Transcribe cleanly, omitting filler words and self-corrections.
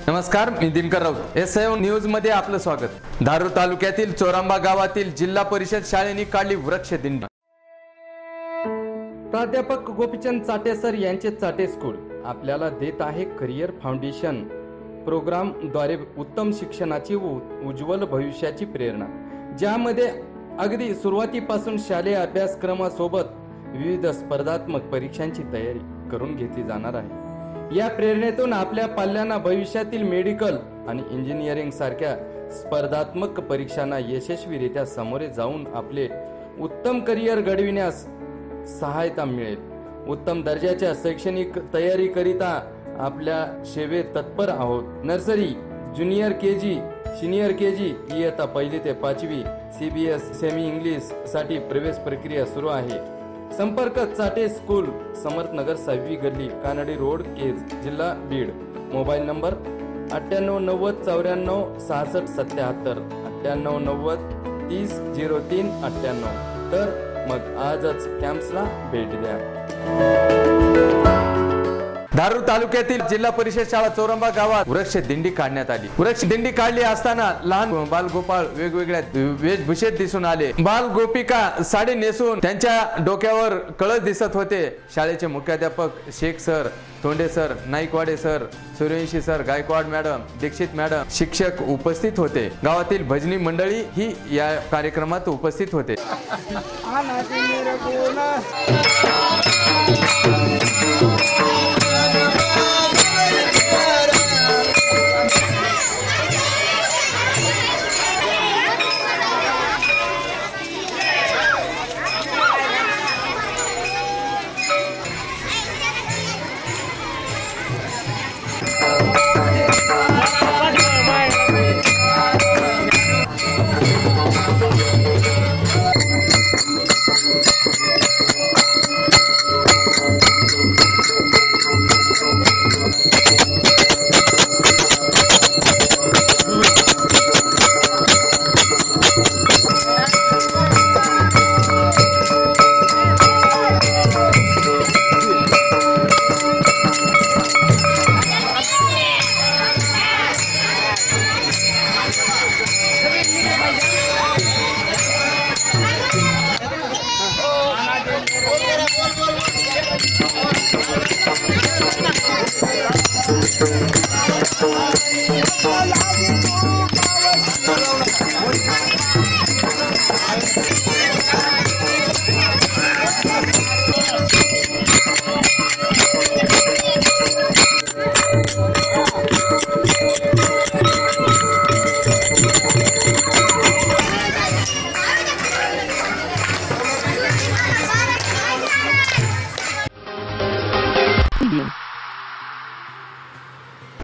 नमस्कार, मी Dinkar Raut. SI news मध्ये आपलं स्वागत। धारूर तालुक्यातील चोरांबा गावातील जिल्हा परिषद शाळेने काढली वृक्ष दिंडी। प्राध्यापक गोपीचंद चाटे सर यांचे चाटे स्कूल आपल्याला देत आहे करिअर फाउंडेशन प्रोग्राम द्वारे उत्तम शिक्षणाची व उज्ज्वल भविष्याची प्रेरणा, ज्यामध्ये अगदी सुरुवातीपासून शालेय अभ्यासक्रमासोबत विविध स्पर्धात्मक परीक्षांची तयारी करून घेतली जाणार आहे। या प्रेरणेतून आपल्या पाल्यांना भविष्यातील मेडिकल आणि इंजिनिअरिंग सारख्या स्पर्धात्मक परीक्षांना यशस्वीरित्या सामोरे जाऊन आपले उत्तम करिअर घडविण्यास सहायता मिळेल। उत्तम दर्जाच्या शैक्षणिक तयारी करिता आपल्या सेवेत तत्पर आहोत। Nursery, junior KG, senior KG इयत्ता 1 ते 5वी CBS सेमी इंग्लिश साठी प्रवेश प्रक्रिया सुरू आहे। संपर्क चाटे स्कूल, समर्थनगर 6वी गल्ली, कानडी रोड, केज, जिल्हा बीड। Mobile number 9890 94 66 77 9890 30 03 98। तर मग आजच कॅम्प्सला भेट द्या। धारूर तालुक्यातील जिल्हा परिषद शाळा चोरांबा गावात वृक्ष दिंडी काढण्यात आली। वृक्ष दिंडी काढली असताना लहान बालगोपाळ वेगवेगळ्या वेशभूषेत दिसून आले। बाल गोपिका साडी नेसून त्यांच्या डोक्यावर कळस दिसत होते। शाळेचे मुख्याध्यापक Shaikh sir, Tonde sir, Naikwade sir, Suryavanshi sir, Gaikwad madam, Dikshit madam, शिक्षक उपस्थित होते। गावातील भजनी मंडळी ही या कार्यक्रमात उपस्थित होते।